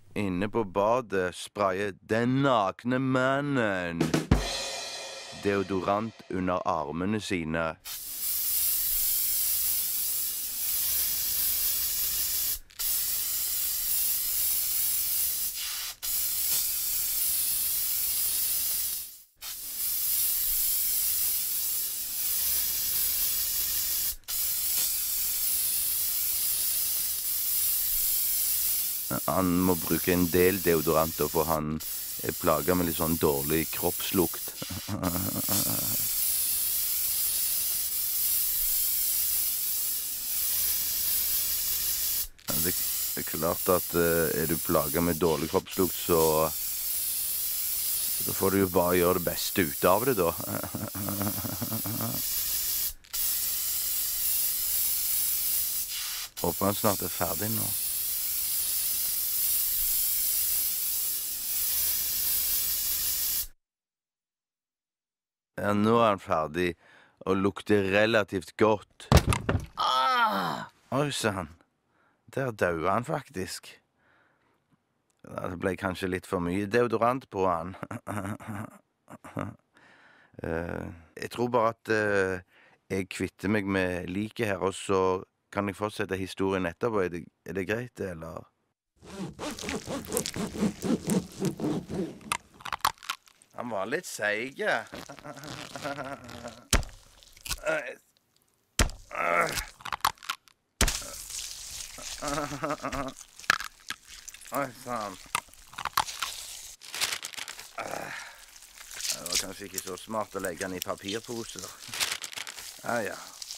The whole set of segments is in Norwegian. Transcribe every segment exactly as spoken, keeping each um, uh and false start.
Inne på badet sprayer den nakne mannen deodorant under armene sine. Han må bruke en del deodoranter, for han er plaget med litt sånn dårlig kroppslukt. Det er klart at er du plaget med dårlig kroppslukt, så da får du jo bare gjøre det beste ut av det, da. Håper han snart er ferdig nå. Ja, nå er han ferdig, og lukter relativt godt. Ah! Oi, sann. Der døde han faktisk. Det ble kanskje litt for mye deodorant på han. Jeg tror bare at jeg kvitter meg med liket her, og så kan jeg fortsette historien etterpå. Er det, er det greit, eller? Han var litt seige. Oi, sann. Det var kanskje ikke så smart å legge den i papirposer. Ja, ja.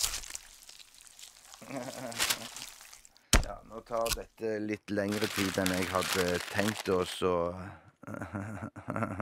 Ja, nå tar dette litt lengre tid enn jeg hadde tenkt, og så